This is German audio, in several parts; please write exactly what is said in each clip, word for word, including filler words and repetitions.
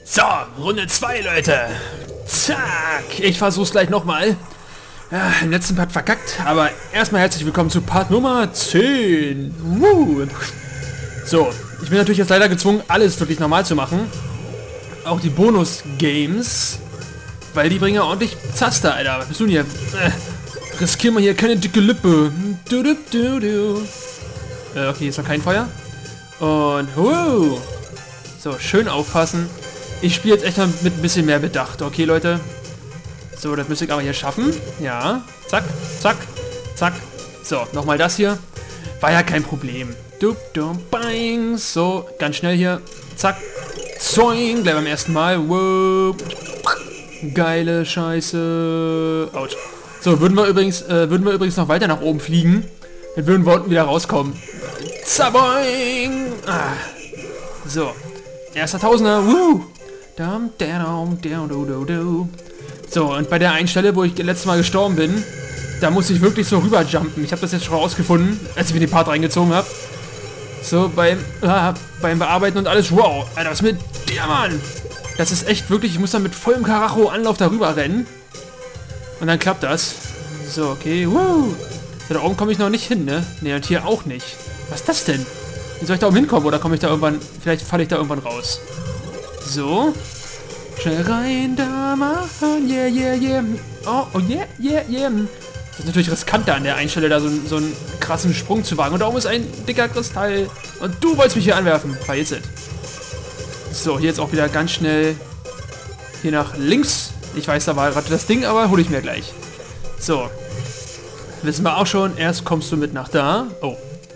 So, Runde zwei, Leute. Zack. Ich versuch's gleich nochmal. Ja, im letzten Part verkackt, aber erstmal herzlich willkommen zu Part Nummer zehn. Woo. So, ich bin natürlich jetzt leider gezwungen, alles wirklich normal zu machen. Auch die Bonus-Games. Weil die bringen ja ordentlich Zaster, Alter. Was bist du denn hier? Äh, riskieren wir hier keine dicke Lippe. Du, du, du, du. Äh, okay, ist noch kein Feuer. Und, wow. So, schön aufpassen. Ich spiele jetzt echt mal mit ein bisschen mehr Bedacht. Okay, Leute. So, das müsste ich aber hier schaffen. Ja. Zack, zack, zack. So, nochmal das hier. War ja kein Problem. Dup, dup, bang. So, ganz schnell hier. Zack. Zoing. Gleich beim ersten Mal. Wow. Geile Scheiße. Autsch. So, würden wir übrigens, äh, würden wir übrigens noch weiter nach oben fliegen, dann würden wir unten wieder rauskommen. Zaboing. Ah. So. Erster Tausender. Woo. Dum, dum, dum, du, du, du. So, und bei der einen Stelle, wo ich letztes Mal gestorben bin, da muss ich wirklich so rüberjumpen. Ich habe das jetzt schon rausgefunden, als ich mir den Part reingezogen habe. So, beim, ah, beim Bearbeiten und alles. Wow, Alter, was mit dir, Mann? Das ist echt wirklich, ich muss dann mit vollem Karacho Anlauf darüber rennen. Und dann klappt das. So, okay, woo. So, da oben komme ich noch nicht hin, ne? Ne, und hier auch nicht. Was ist das denn? Wie soll ich da oben hinkommen? Oder komme ich da irgendwann, vielleicht falle ich da irgendwann raus. So. Schnell rein da machen. Yeah, yeah, yeah. Oh, oh, yeah, yeah, yeah. Das ist natürlich riskanter an der einen Stelle, da so, so einen krassen Sprung zu wagen. Und da oben ist ein dicker Kristall. Und du wolltest mich hier anwerfen. Vergiss es. So, hier jetzt auch wieder ganz schnell hier nach links. Ich weiß, da war gerade das Ding, aber hole ich mir gleich. So. Wissen wir auch schon. Erst kommst du mit nach da. Oh.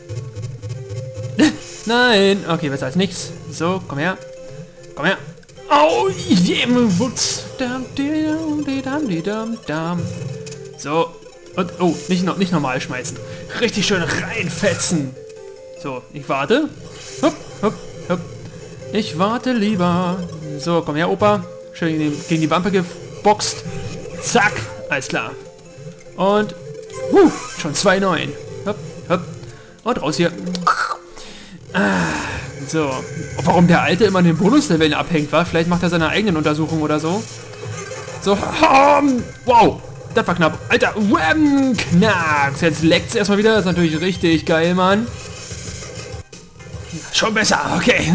Nein. Okay, besser als nichts. So, komm her. Komm her. Oh, Wutz. So. Und, oh, nicht, noch, nicht normal schmeißen. Richtig schön reinfetzen. So, ich warte. Hopp, hopp, hopp. Ich warte lieber. So, komm her, Opa. Schön gegen die, gegen die Wampe geboxt. Zack. Alles klar. Und, uh, schon zwei neun. Hopp, hopp. Und raus hier. Ah, so. Warum der Alte immer in den Bonusleveln abhängt, war? Vielleicht macht er seine eigenen Untersuchungen oder so. So. Wow. Das war knapp. Alter. Wham, knacks. Jetzt leckt es erstmal wieder. Das ist natürlich richtig geil, Mann. Schon besser. Okay.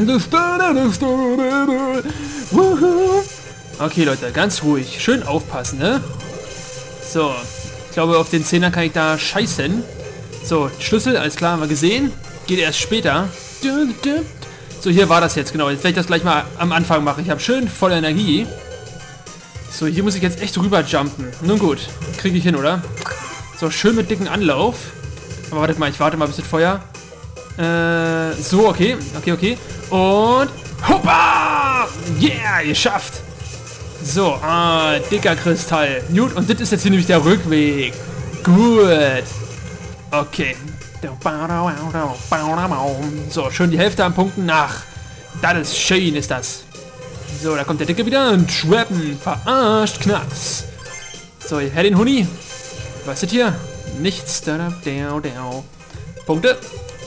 Okay, Leute. Ganz ruhig. Schön aufpassen, ne? So. Ich glaube, auf den Zehner kann ich da scheißen. So. Schlüssel. Alles klar. Haben wir gesehen. Geht erst später. So, hier war das jetzt, genau. Jetzt werde ich das gleich mal am Anfang machen. Ich habe schön voll Energie. So, hier muss ich jetzt echt rüber jumpen. Nun gut, kriege ich hin, oder? So, schön mit dicken Anlauf. Aber wartet mal, ich warte mal bis das Feuer. Äh, so, okay. Okay, okay. Und hoppa! Yeah, geschafft! So, ah, dicker Kristall. Gut, und das ist jetzt hier nämlich der Rückweg. Gut. Okay. So, schön die Hälfte an Punkten nach. Das ist schön, ist das. So, da kommt der Dicke wieder und schwappen. Verarscht, Knacks. So, her den Huni. Was ist das hier? Nichts. Punkte.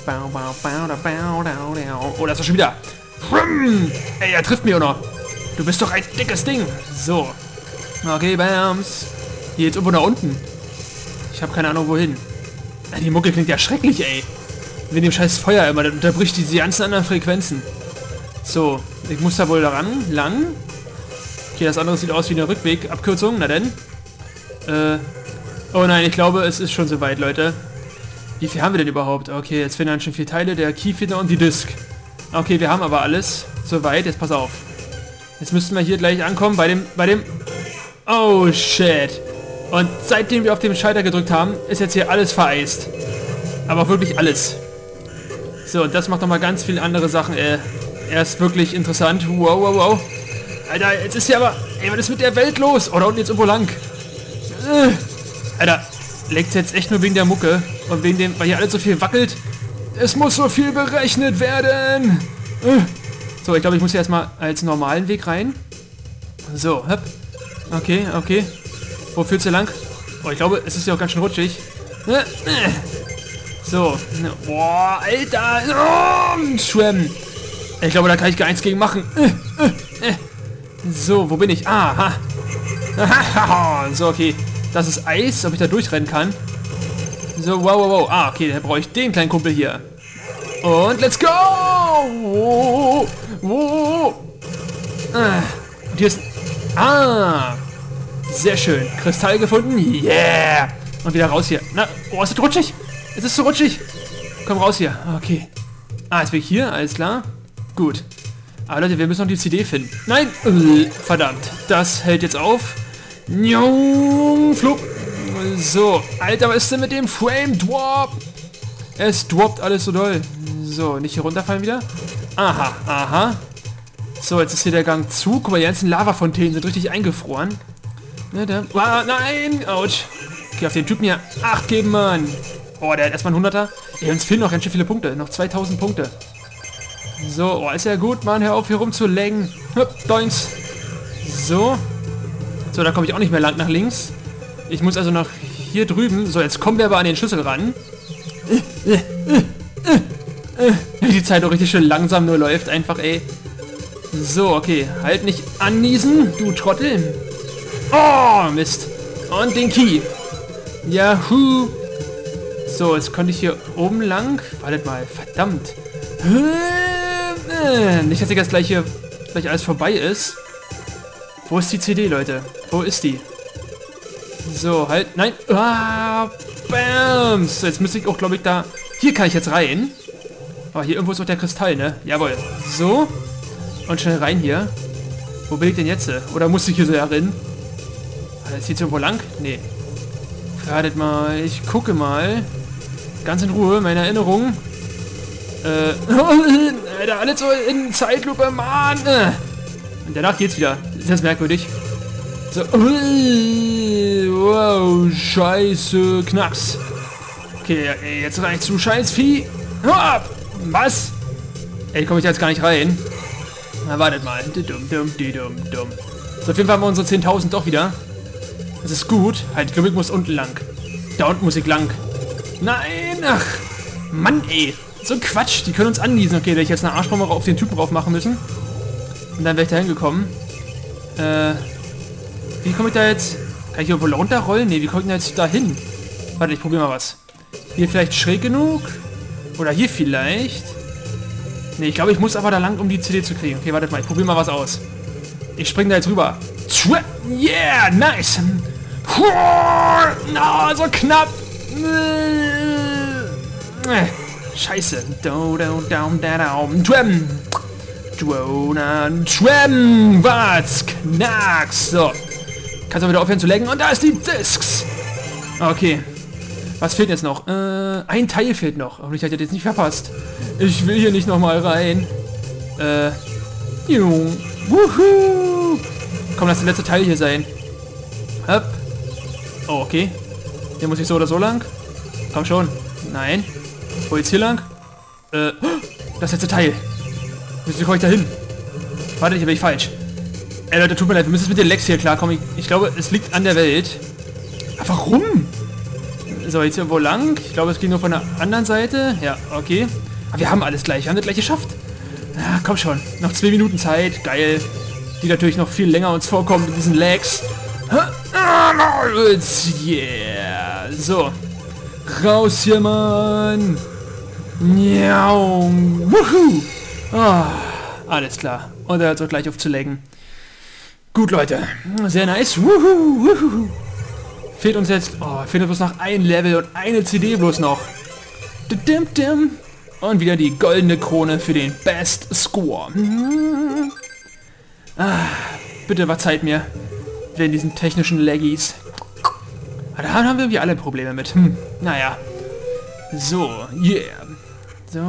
Oh, das ist schon wieder. Ey, er trifft mich auch noch. Du bist doch ein dickes Ding. So. Okay, Bams. Hier jetzt irgendwo nach unten. Ich habe keine Ahnung, wohin. Die Mucke klingt ja schrecklich, ey. Mit dem scheiß Feuer immer, das unterbricht diese ganzen anderen Frequenzen. So, ich muss da wohl daran, lang. Okay, das andere sieht aus wie eine Rückwegabkürzung, na denn. Äh, oh nein, ich glaube, es ist schon soweit, Leute. Wie viel haben wir denn überhaupt? Okay, jetzt fehlen dann schon vier Teile, der Keyfeeder und die Disk. Okay, wir haben aber alles. Soweit, jetzt pass auf. Jetzt müssten wir hier gleich ankommen bei dem, bei dem... Oh, shit. Und seitdem wir auf den Schalter gedrückt haben, ist jetzt hier alles vereist. Aber wirklich alles. So, und das macht nochmal ganz viele andere Sachen. Äh, er ist wirklich interessant. Wow, wow, wow. Alter, jetzt ist hier aber... Ey, was ist mit der Welt los? Oder unten jetzt irgendwo lang. Äh, Alter, leckt jetzt echt nur wegen der Mucke. Und wegen dem... Weil hier alles so viel wackelt. Es muss so viel berechnet werden. Äh. So, ich glaube, ich muss hier erstmal als normalen Weg rein. So, hopp. Okay, okay. Wo führt's hier lang? Oh, ich glaube, es ist ja auch ganz schön rutschig. So. Boah, Alter. Oh, schwemmen. Ich glaube, da kann ich gar nichts gegen machen. So, wo bin ich? Aha. So, okay. Das ist Eis, ob ich da durchrennen kann. So, wow, wow, wow. Ah, okay, da brauche ich den kleinen Kumpel hier. Und let's go! Wo? Wo? Ah, und hier ist... Ah! Sehr schön. Kristall gefunden. Yeah! Und wieder raus hier. Na, oh, ist das rutschig? Es ist so rutschig. Komm raus hier. Okay. Ah, jetzt bin ich hier. Alles klar. Gut. Aber Leute, wir müssen noch die C D finden. Nein! Verdammt. Das hält jetzt auf. Flug. So. Alter, was ist denn mit dem Frame Drop? Es droppt alles so doll. So, nicht hier runterfallen wieder. Aha, aha. So, jetzt ist hier der Gang zu. Guck mal, die ganzen Lavafontänen sind richtig eingefroren. Ne, da. Ah, nein! Autsch. Okay, auf den Typen hier acht geben, Mann. Oh, der hat erstmal ein hunderter. Ey, uns fehlen noch ganz schön viele Punkte. Noch zweitausend Punkte. So, oh, ist ja gut, Mann. Hör auf, hier rumzulenken. Hup, doings. So. So, da komme ich auch nicht mehr lang nach links. Ich muss also noch hier drüben. So, jetzt kommen wir aber an den Schlüssel ran. Die Zeit auch richtig schön langsam nur läuft. Einfach, ey. So, okay. Halt nicht anniesen, du Trottel. Oh, Mist. Und den Key. Yahoo. So, jetzt konnte ich hier oben lang. Wartet mal, verdammt. Nicht, dass jetzt gleich hier gleich alles vorbei ist. Wo ist die C D, Leute? Wo ist die? So, halt. Nein. Ah, bam. So, jetzt müsste ich auch, glaube ich, da... Hier kann ich jetzt rein. Aber hier irgendwo ist auch der Kristall, ne? Jawohl. So. Und schnell rein hier. Wo bin ich denn jetzt? Oder muss ich hier so herin? Jetzt geht's irgendwo lang? Nee. Wartet mal. Ich gucke mal. Ganz in Ruhe. Meine Erinnerung. Äh. Alter, alles so in Zeitlupe, Mann. Und danach geht's wieder. Ist das merkwürdig? So. Wow. Scheiße. Knacks. Okay, jetzt reicht's zu Scheißvieh. Was? Ey, komme ich da jetzt gar nicht rein. Na, wartet mal. Dumm, dumm, dumm, dumm. So, auf jeden Fall haben wir unsere zehntausend doch wieder. Das ist gut. Halt, ich glaube, ich muss unten lang. Da unten muss ich lang. Nein! Ach, Mann, ey. So Quatsch. Die können uns anniesen. Okay, da ich jetzt eine Arschbombe auf den Typen drauf machen müssen. Und dann wäre ich da hingekommen. Äh, wie komme ich da jetzt... Kann ich hier wohl runterrollen? Ne, wie komme ich denn jetzt da hin? Warte, ich probiere mal was. Hier vielleicht schräg genug? Oder hier vielleicht? Ne, ich glaube, ich muss aber da lang, um die C D zu kriegen. Okay, wartet mal, ich probiere mal was aus. Ich springe da jetzt rüber. Yeah, nice. Na, so knapp. Scheiße. Was? Knacks. So. Kannst du wieder aufhören zu lenken? Und da ist die Discs. Okay. Was fehlt jetzt noch? Äh, ein Teil fehlt noch. Aber ich hätte jetzt nicht verpasst. Ich will hier nicht nochmal rein. Äh. Wuhu. Komm, lass der letzte Teil hier sein. Hopp. Oh, okay. Hier muss ich so oder so lang. Komm schon. Nein. Wo jetzt hier lang? Äh. Das letzte Teil. Wie komme ich da hin? Warte, hier bin ich falsch. Ey, Leute, tut mir leid. Wir müssen mit den Lecks hier klarkommen. Ich, ich glaube, es liegt an der Welt. Aber warum? So, jetzt irgendwo lang. Ich glaube, es ging nur von der anderen Seite. Ja, okay. Aber wir haben alles gleich. Wir haben das gleich geschafft. Ja, komm schon. Noch zwei Minuten Zeit. Geil. Die natürlich noch viel länger uns vorkommen mit diesen Lags. Yeah. So. Raus hier, Mann. Miau. Wuhu. Oh, alles klar. Und er hört auch gleich auf zu laggen. Gut, Leute. Sehr nice. Wuhu. Wuhu. Fehlt uns jetzt... Oh, fehlt uns bloß noch ein Level und eine C D bloß noch. Und wieder die goldene Krone für den Best Score. Ah, bitte verzeiht mir. Wegen diesen technischen Laggies. Da haben wir irgendwie alle Probleme mit. Hm, naja. So, yeah. So.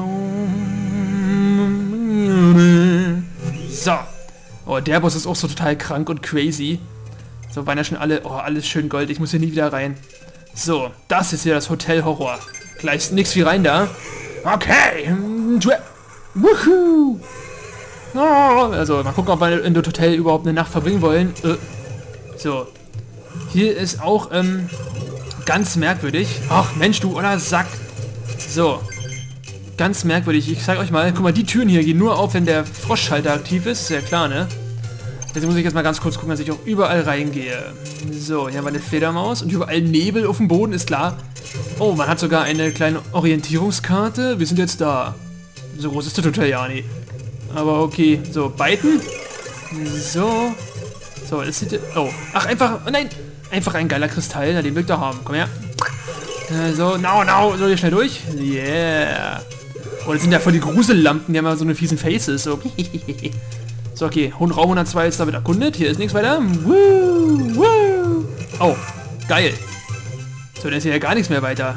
So. Oh, der Boss ist auch so total krank und crazy. So, waren ja schon alle... Oh, alles schön Gold. Ich muss hier nie wieder rein. So, das ist hier das Hotel Horror. Gleich nix wie rein da. Okay. Wuhu. Oh, also, mal gucken, ob wir in das Hotel überhaupt eine Nacht verbringen wollen. Äh. So. Hier ist auch, ähm, ganz merkwürdig. Ach, Mensch, du oder Sack. So. Ganz merkwürdig. Ich sag euch mal, guck mal, die Türen hier gehen nur auf, wenn der Froschschalter aktiv ist. Ist ja klar, ne? Jetzt muss ich jetzt mal ganz kurz gucken, dass ich auch überall reingehe. So, hier haben wir eine Fledermaus und überall Nebel auf dem Boden, ist klar. Oh, man hat sogar eine kleine Orientierungskarte. Wir sind jetzt da. So groß ist der Hotel ja nicht. Aber okay, so, biten. So. So, das sieht... Oh, ach, einfach... Oh nein! Einfach ein geiler Kristall, na, den will ich doch haben. Komm her. Äh, so, now, now. So, hier schnell durch. Yeah. Oh, das sind ja voll die Grusellampen. Die haben ja so eine fiesen Faces. So, so okay. Raum hundertzwei ist damit erkundet. Hier ist nichts weiter. Woo, woo. Oh, geil. So, dann ist hier ja gar nichts mehr weiter.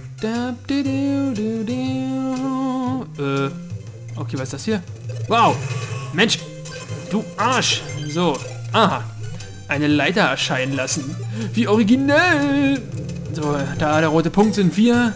Äh, okay, was ist das hier? Wow. Mensch. Du Arsch. So, aha. Eine Leiter erscheinen lassen. Wie originell. So, da der rote Punkt sind wir.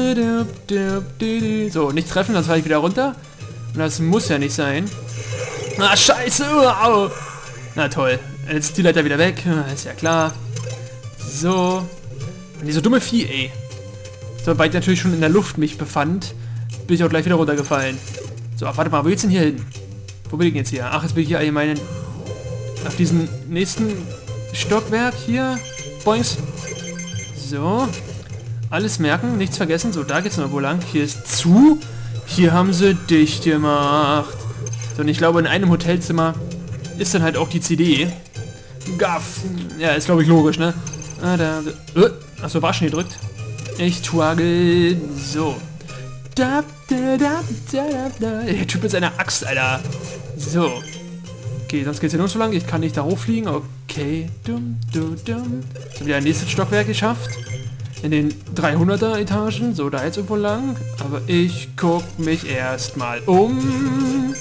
So, nicht treffen, dann falle ich wieder runter. Und das muss ja nicht sein. Ah, scheiße. Au. Na toll. Jetzt ist die Leiter wieder weg. Ist ja klar. So. Und diese dumme Vieh, ey. So, weil ich natürlich schon in der Luft mich befand, bin ich auch gleich wieder runtergefallen. So, warte mal, wo geht's denn hier hin? Wo bin ich denn jetzt hier? Ach, jetzt bin ich hier allgemein auf diesem nächsten Stockwerk hier. Boings. So. Alles merken, nichts vergessen. So, da geht's noch wo lang. Hier ist zu. Hier haben sie dicht gemacht. So, und ich glaube, in einem Hotelzimmer ist dann halt auch die C D. Gaff. Ja, ist glaube ich logisch, ne? Ah, da. Uh, achso, war schon gedrückt. Ich twaggle. So. Da, da, da, da, da. Der Typ mit seiner Axt, Alter. So. Okay, sonst geht's ja nur so lang. Ich kann nicht da hochfliegen. Okay. Dumm, dumm, dumm. So, wieder ein nächstes Stockwerk geschafft. In den dreihunderter Etagen. So, da jetzt irgendwo lang. Aber ich guck mich erstmal um.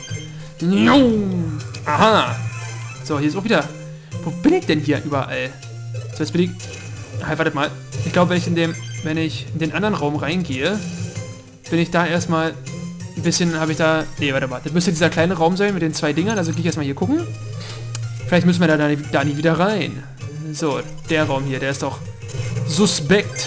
Aha. So, hier ist auch wieder... Wo bin ich denn hier überall? So, jetzt bin ich... Halt, wartet mal. Ich glaube, wenn ich in dem... Wenn ich in den anderen Raum reingehe, bin ich da erstmal... Ein bisschen habe ich da... Nee, warte mal. Das müsste dieser kleine Raum sein mit den zwei Dingern. Also gehe ich erstmal hier gucken. Vielleicht müssen wir da, da, da nie wieder rein. So, der Raum hier, der ist doch... Suspekt.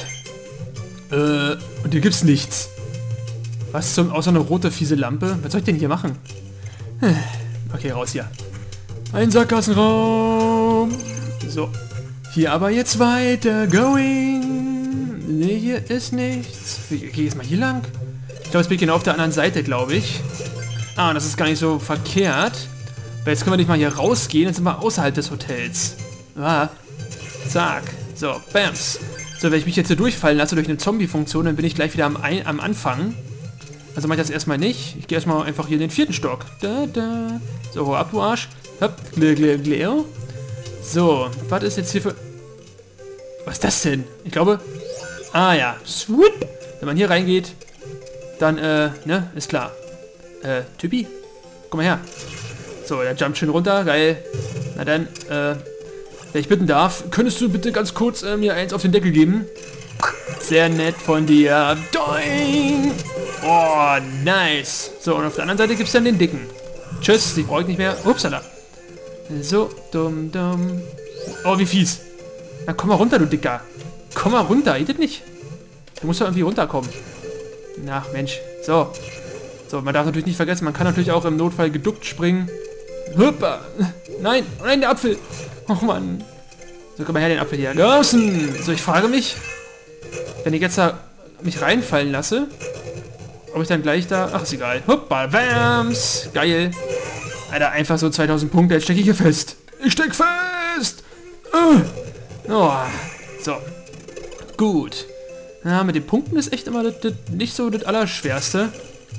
Äh, und hier gibt's nichts. Was zum... Außer eine rote, fiese Lampe. Was soll ich denn hier machen? Okay, raus hier. Ein Sackgassenraum. So. Hier aber jetzt weiter. Going. Ne, hier ist nichts. Ich gehe jetzt mal hier lang. Ich glaube, jetzt bin ich genau auf der anderen Seite, glaube ich. Ah, das ist gar nicht so verkehrt. Weil jetzt können wir nicht mal hier rausgehen. Jetzt sind wir außerhalb des Hotels. Ah. Zack. So, bams. So, wenn ich mich jetzt hier durchfallen lasse durch eine Zombie-Funktion, dann bin ich gleich wieder am, Ein am Anfang. Also mache ich das erstmal nicht. Ich gehe erstmal einfach hier in den vierten Stock. Da, da. So, hau ab, du Arsch. Hopp, glä, glä, glä. So, was ist jetzt hier für... Was ist das denn? Ich glaube... Ah ja, swoop. Wenn man hier reingeht, dann, äh, ne, ist klar. Äh, Typi? Komm mal her. So, der jumpt schön runter, geil. Na dann, äh, wenn ich bitten darf, könntest du bitte ganz kurz äh, mir eins auf den Deckel geben? Sehr nett von dir. Doing! Oh, nice. So, und auf der anderen Seite gibt es dann den dicken. Tschüss, die brauche ich nicht mehr. Upsala. So, dumm, dumm. Oh, wie fies. Na, komm mal runter, du Dicker. Komm mal runter, geht das nicht? Du musst doch irgendwie runterkommen. Na, Mensch. So. So, man darf natürlich nicht vergessen, man kann natürlich auch im Notfall geduckt springen. Hüppa. Nein, nein, der Apfel. Och, Mann. So, komm mal her, den Apfel hier. Draußen. So, ich frage mich, wenn ich jetzt da mich reinfallen lasse, ob ich dann gleich da... Ach, ist egal. Hoppa, Wams. Geil. Alter, einfach so zweitausend Punkte. Jetzt stecke ich hier fest. Ich steck fest. Uh. Oh. So. Gut. Ja, mit den Punkten ist echt immer das, das nicht so das Allerschwerste.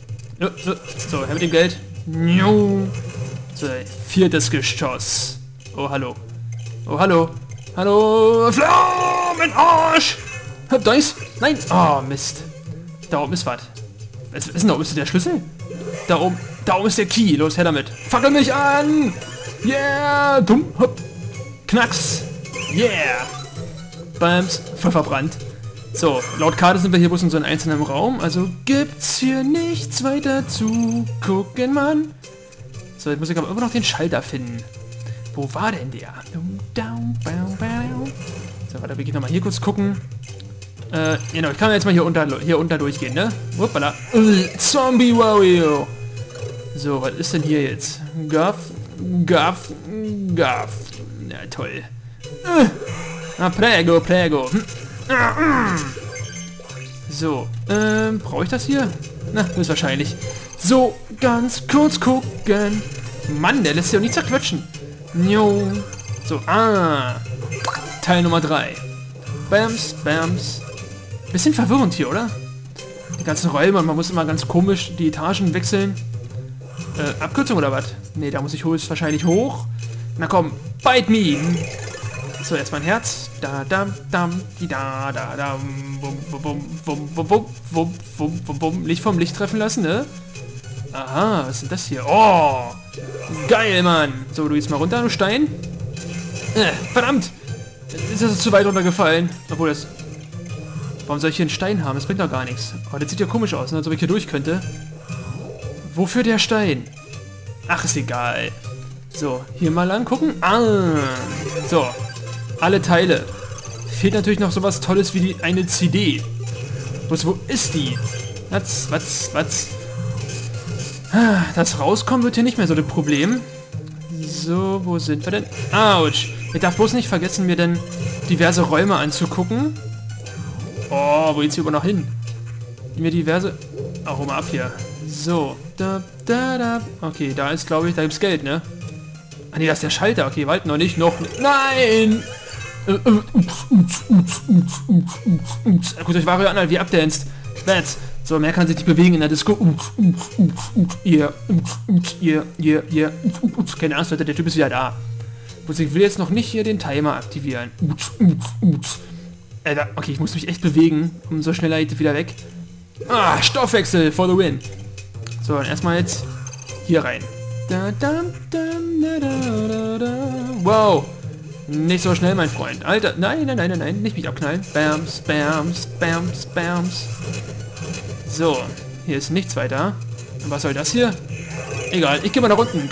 So, her mit dem Geld. So, viertes Geschoss. Oh, hallo. Oh, hallo. Hallo. Flammenarsch. Da ist... Nein. Oh, Mist. Da oben ist was. Was ist denn da oben? Ist der Schlüssel? Da oben, da oben ist der Key. Los, her damit. Fackel mich an. Yeah. Dumm. Hopp. Knacks. Yeah. Bams. Voll verbrannt. So, laut Karte sind wir hier bloß in so einem einzelnen Raum. Also gibt's hier nichts weiter zu gucken, Mann. So, jetzt muss ich aber immer noch den Schalter finden. Wo war denn der? So, warte, wir gehen nochmal hier kurz gucken. Äh, genau, ich kann jetzt mal hier unter, hier unter durchgehen, ne? Wuppala. Zombie Warrior. So, was ist denn hier jetzt? Gaff. Gaff, gaff. Ja, toll. Äh. Ah, prego, prego. Hm. Ah, mm. So, ähm, brauche ich das hier? Na, höchstwahrscheinlich. So, ganz kurz gucken. Mann, der lässt sich auch nicht zerquetschen. Jo. So, ah. Teil Nummer drei. Bams, bams. Bisschen verwirrend hier, oder? Die ganzen Räume und man muss immer ganz komisch die Etagen wechseln. Äh, Abkürzung oder was? Ne, da muss ich höchstwahrscheinlich hoch. Na komm, bite me. So, jetzt mein Herz. Da, da, dam, die da, da, da, bum, bum, bum, bum, bum, bum, bum, bum, bum, bum. Licht vom Licht treffen lassen, ne? Aha, was ist denn das hier? Oh, geil, Mann. So, du gehst mal runter, du Stein. Äh, verdammt. Ist das zu weit runtergefallen? Obwohl das... Warum soll ich hier einen Stein haben? Das bringt doch gar nichts. Oh, das sieht ja komisch aus, ne? Als ob ich hier durch könnte. Wofür der Stein? Ach, ist egal. So, hier mal angucken. Ah, so. Alle Teile. Fehlt natürlich noch sowas Tolles wie die, eine C D. Was, wo ist die? Was, was, was? Das Rauskommen wird hier nicht mehr so das Problem. So, wo sind wir denn? Autsch. Ich darf bloß nicht vergessen, mir denn diverse Räume anzugucken. Oh, wo geht's hier aber noch hin? Mir diverse... Ach, hol mal ab hier. So. Da, da, da. Okay, da ist, glaube ich, da gibt's Geld, ne? Ah, nee, da ist der Schalter. Okay, warte, noch nicht, noch... Nein! Guckt euch Wario an, wie abdanced. Bats. So, mehr kann sich nicht bewegen in der Disco. Ihr, ihr, ihr, ihr. Keine Angst, Leute, der Typ ist wieder da. Ich will jetzt noch nicht hier den Timer aktivieren. Alter, okay, ich muss mich echt bewegen. Umso schneller geht es wieder weg. Ah, Stoffwechsel for the win. So, dann erstmal jetzt hier rein. Wow. Nicht so schnell, mein Freund. Alter, nein, nein, nein, nein, nein, nicht mich abknallen. Bams, bams, bams, bams. So, hier ist nichts weiter. Und was soll das hier? Egal, ich gehe mal nach unten.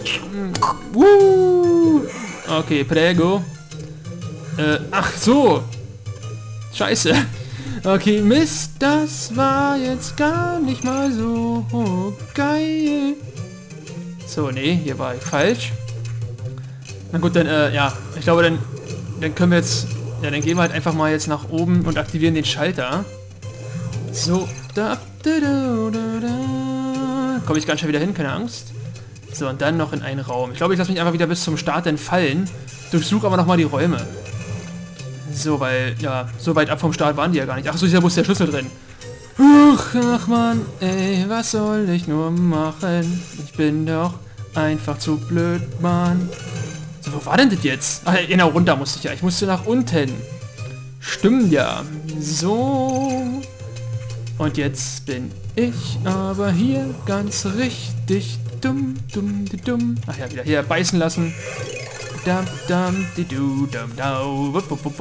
Woo. Okay, prego. Äh, ach so. Scheiße. Okay, Mist, das war jetzt gar nicht mal so geil. So, nee, hier war ich falsch. Na gut, dann, äh, ja, ich glaube, dann, dann können wir jetzt, ja, dann gehen wir halt einfach mal jetzt nach oben und aktivieren den Schalter. So, da, da, da, da, da. Komme ich ganz schnell wieder hin, keine Angst. So, und dann noch in einen Raum. Ich glaube, ich lasse mich einfach wieder bis zum Start dann fallen. Durchsuche aber nochmal die Räume. So, weil, ja, so weit ab vom Start waren die ja gar nicht. Ach so, ist ja bloß der Schlüssel drin. Ach, ach Mann, ey, was soll ich nur machen? Ich bin doch einfach zu blöd, Mann. So, wo war denn das jetzt? Ach, genau, runter musste ich ja. Ich musste nach unten. Stimmt ja. So. Und jetzt bin ich aber hier ganz richtig dumm, dumm, dumm. Ach ja, wieder hier beißen lassen. Dum, dum, di, du, dum, dau.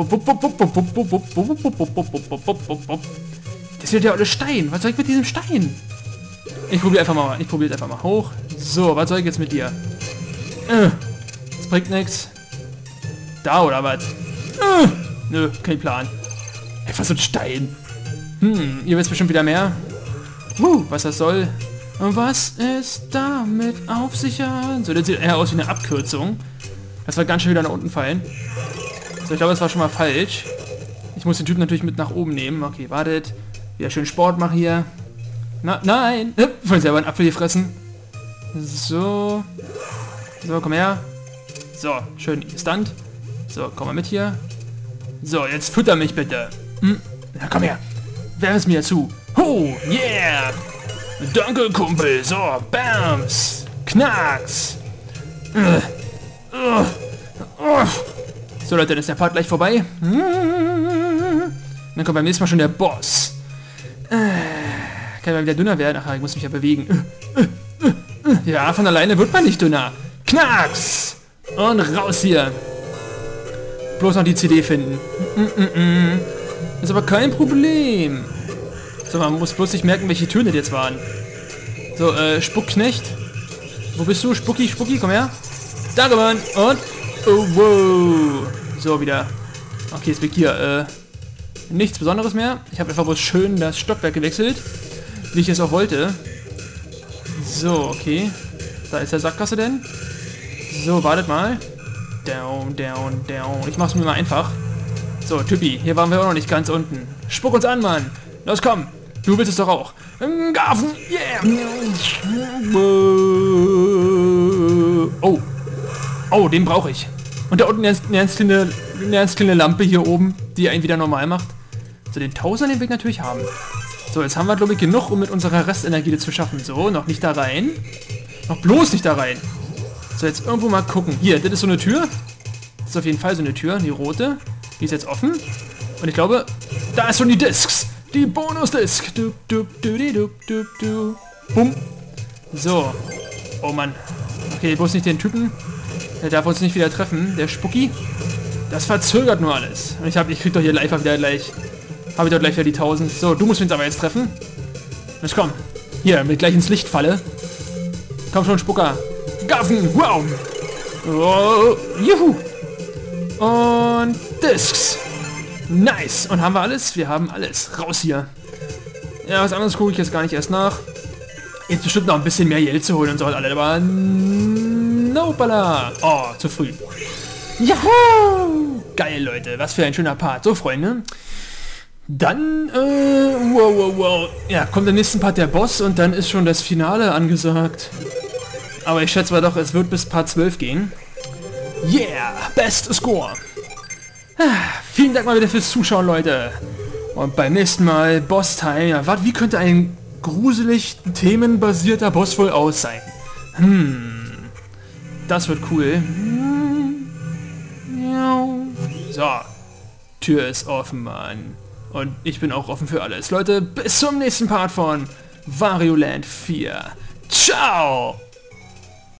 Das wird ja alles Stein. Was soll ich mit diesem Stein? Ich probiere einfach mal. Ich probiere einfach mal hoch. So, was soll ich jetzt mit dir? Äh, das bringt nichts. Da oder was? Äh, nö, kein Plan. Ey, was so ein Stein. Hm, ihr wisst bestimmt wieder mehr. Uh, was das soll. Und was ist damit auf sich an? So, das sieht eher aus wie eine Abkürzung. Das wird ganz schön wieder nach unten fallen. So, ich glaube, das war schon mal falsch. Ich muss den Typen natürlich mit nach oben nehmen. Okay, wartet. Wieder schön Sport machen hier. Na, nein! Ich wollte selber einen Apfel hier fressen. So. So, komm her. So, schön gestunt. So, komm mal mit hier. So, jetzt fütter mich bitte. Hm? Ja, komm her. Werf es mir zu. Ho, yeah! Danke, Kumpel. So, bams. Knacks. Uh, uh, uh. So, Leute, dann ist der Part gleich vorbei. Dann kommt beim nächsten Mal schon der Boss. Äh, kann mal wieder dünner werden. Ach, ich muss mich ja bewegen. Ja, von alleine wird man nicht dünner. Knacks! Und raus hier. Bloß noch die C D finden. Ist aber kein Problem. So, man muss bloß nicht merken, welche Töne das jetzt waren. So, äh, Spuckknecht. Wo bist du? Spucki, Spucki, komm her. Danke, Mann. Und, oh, wow. So, wieder. Okay, jetzt bin ich hier, äh, nichts Besonderes mehr. Ich habe einfach bloß schön das Stockwerk gewechselt, wie ich es auch wollte. So, okay. Da ist der Sackgasse denn. So, wartet mal. Down, down, down. Ich mach's mir mal einfach. So, Typi, hier waren wir auch noch nicht ganz unten. Spuck uns an, Mann. Los, komm. Du willst es doch auch. Gaffen, yeah. Oh. Oh, den brauche ich. Und da unten eine ganz kleine, eine ganz kleine Lampe hier oben, die einen wieder normal macht. So, den Tausender, den will ich natürlich haben. So, jetzt haben wir, glaube ich, genug, um mit unserer Restenergie das zu schaffen. So, noch nicht da rein. Noch bloß nicht da rein. So, jetzt irgendwo mal gucken. Hier, das ist so eine Tür. Das ist auf jeden Fall so eine Tür, die rote. Die ist jetzt offen. Und ich glaube, da ist schon die Discs. Die Bonus-Disc. Du, du, du, du, du, du. Bumm. So. Oh Mann. Okay, bloß nicht den Typen. Der darf uns nicht wieder treffen. Der Spucki. Das verzögert nur alles. Und ich hab, ich krieg doch hier live wieder gleich. Habe ich doch gleich wieder die tausend. So, du musst uns aber jetzt treffen. Jetzt komm. Hier, mit gleich ins Licht falle. Komm schon, Spucker. Gaffen. Wow. Oh, juhu. Und Discs. Nice. Und haben wir alles? Wir haben alles. Raus hier. Ja, was anderes gucke ich jetzt gar nicht erst nach. Jetzt bestimmt noch ein bisschen mehr Geld zu holen und so alle. Aber nopala. Oh, zu früh. Juhu. Geil, Leute. Was für ein schöner Part. So, Freunde. Dann, äh, wow, wow, wow. Ja, kommt im nächsten Part der Boss und dann ist schon das Finale angesagt. Aber ich schätze mal doch, es wird bis Part zwölf gehen. Yeah, best score. Vielen Dank mal wieder fürs Zuschauen, Leute. Und beim nächsten Mal Boss-Time. Ja, wat, wie könnte ein gruselig themenbasierter Boss wohl aus sein? Hm. Das wird cool. So. Tür ist offen, Mann. Und ich bin auch offen für alles. Leute, bis zum nächsten Part von Wario Land vier. Ciao!